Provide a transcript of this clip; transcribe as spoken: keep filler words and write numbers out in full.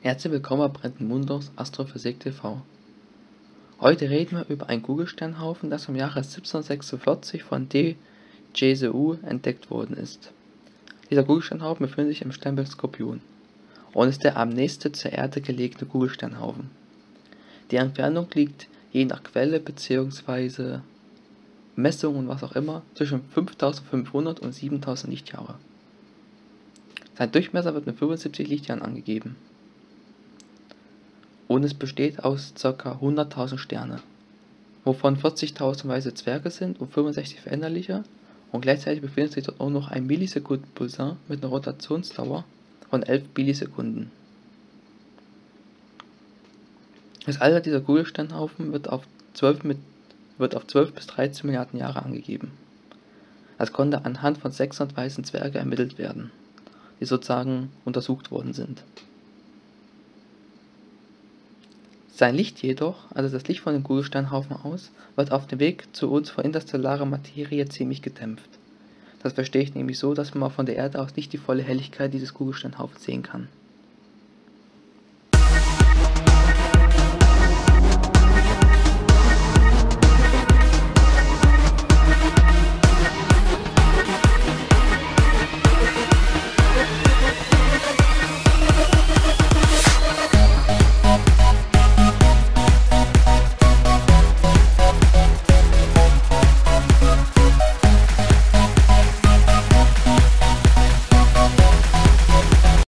Herzlich willkommen bei Brandon Munders Astrophysik T V. Heute reden wir über einen Kugelsternhaufen, das im Jahre siebzehnhundertsechsundvierzig von D. J.S.U. entdeckt worden ist. Dieser Kugelsternhaufen befindet sich im Sternbild Skorpion und ist der am nächsten zur Erde gelegene Kugelsternhaufen. Die Entfernung liegt je nach Quelle bzw. Messung und was auch immer zwischen fünftausendfünfhundert und siebentausend Lichtjahre. Sein Durchmesser wird mit fünfundsiebzig Lichtjahren angegeben. Und es besteht aus ca. hunderttausend Sterne, wovon vierzigtausend weiße Zwerge sind und fünfundsechzig veränderliche, und gleichzeitig befindet sich dort auch noch ein Millisekund-Pulsar mit einer Rotationsdauer von elf Millisekunden. Das Alter dieser Kugelsternhaufen wird auf zwölf, mit, wird auf zwölf bis dreizehn Milliarden Jahre angegeben. Das konnte anhand von sechshundert weißen Zwerge ermittelt werden, die sozusagen untersucht worden sind. Sein Licht jedoch, also das Licht von dem Kugelsternhaufen aus, wird auf dem Weg zu uns von interstellarer Materie ziemlich gedämpft. Das verstehe ich nämlich so, dass man von der Erde aus nicht die volle Helligkeit dieses Kugelsternhaufens sehen kann.